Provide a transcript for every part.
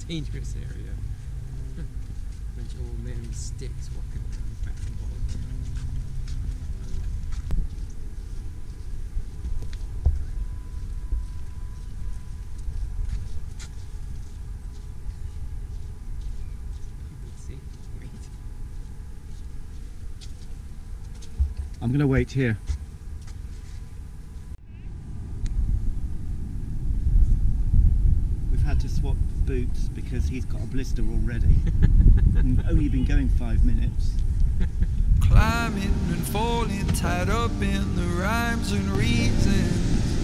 dangerous area. Bunch of old men with sticks walking around back and forth. I'm going to wait here. We've had to swap boots because he's got a blister already. And we've only been going 5 minutes. Climbing and falling, tied up in the rhymes and reasons.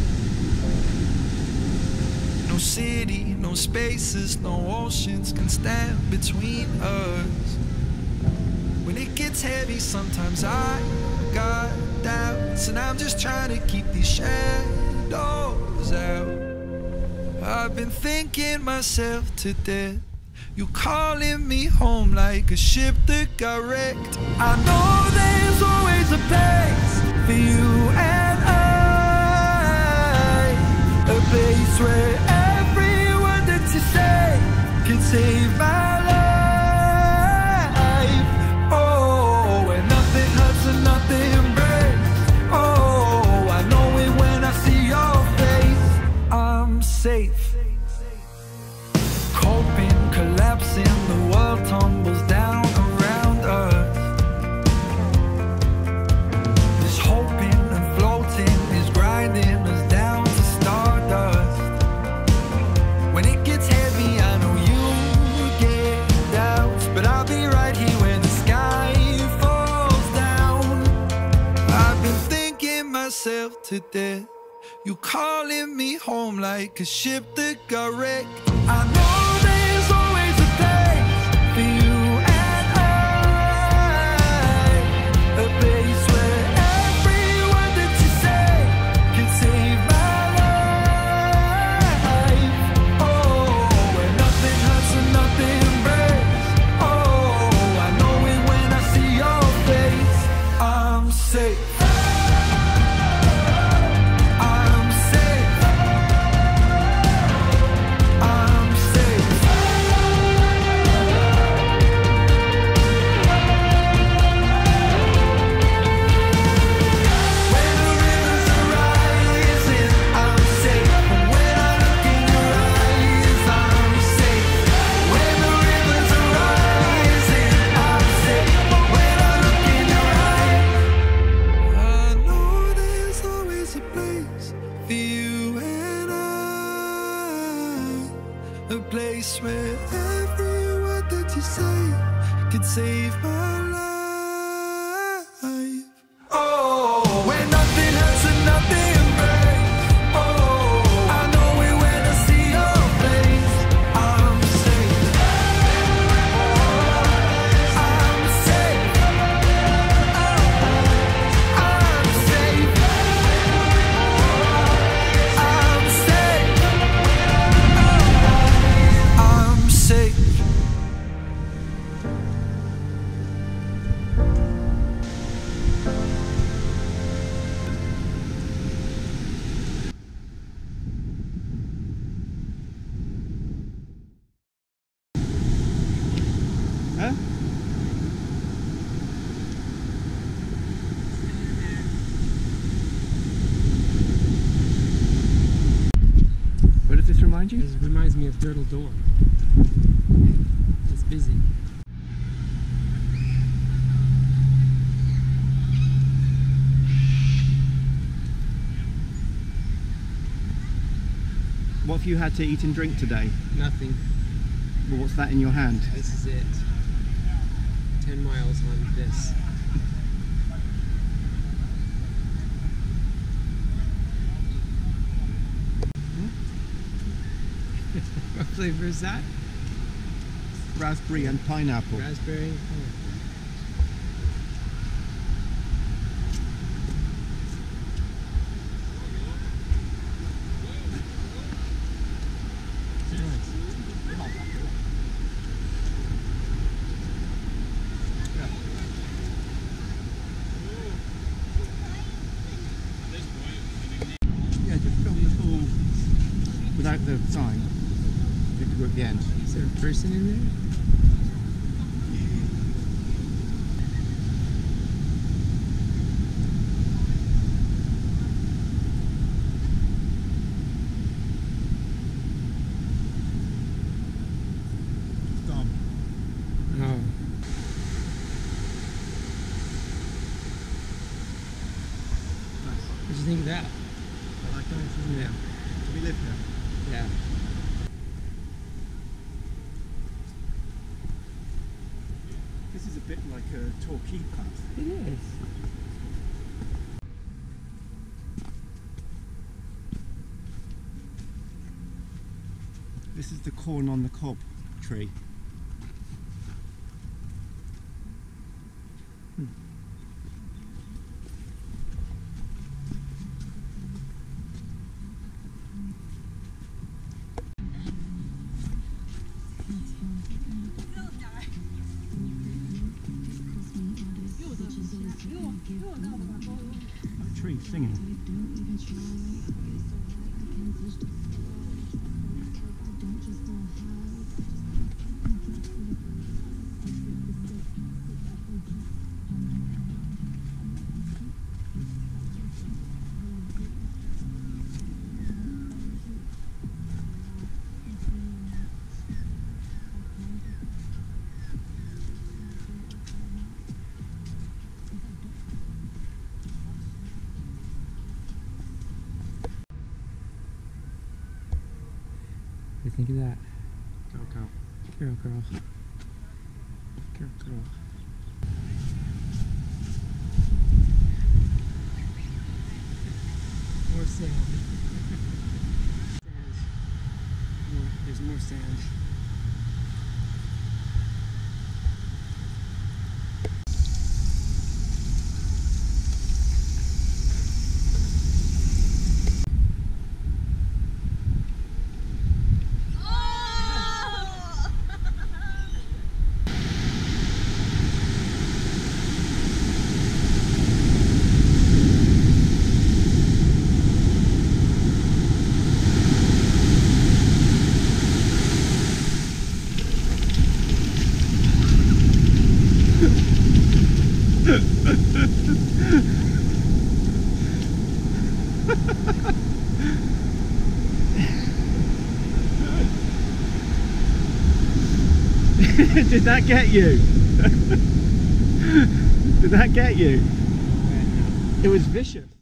No city, no spaces, no oceans can stand between us. When it gets heavy, sometimes I got doubts, and I'm just trying to keep these shadows out. I've been thinking myself to death. You calling me home like a ship that got wrecked. I know there's always a place for you and I, a place where every word that you say can save my life. Oh, where nothing hurts and nothing breaks. Oh, I know it when I see your face. I'm safe. Coping, collapsing, the world tumbles down around us. This hoping and floating is grinding us down to stardust. When it gets heavy, I know you get doubts, but I'll be right here when the sky falls down. I've been thinking myself to death. You calling me home like a ship that got wrecked. I know there's always a place for you and I, a place where every word that you say can save my life. Oh, where nothing hurts and nothing breaks. Oh, I know it when I see your face. I'm safe. A place where every word that you say could save my life. Oh, where nothing hurts and nothing breaks. Oh, I know it when I see your face. I'm safe. I'm safe. I'm safe. I'm safe. I'm safe. Huh? What does this remind you? This reminds me of Turtle Door. It's busy. What have you had to eat and drink today? Nothing. Well, what's that in your hand? This is it. 10 miles on this. What flavor is that? Raspberry and pineapple. Raspberry. Yeah, just film the pool without the sign. through at the end. Is there a person in there? Gone. Oh. Nice. What do you think of that? I like that. Yeah. Do we live here? Yeah. This is a bit like a Torquay path. It is. This is the corn on the cob tree. A tree singing. What do you think of that? Go. Girl, girl. Girl, girl. More sand. Sand. There's more sand. Did that get you? Did that get you? It was vicious.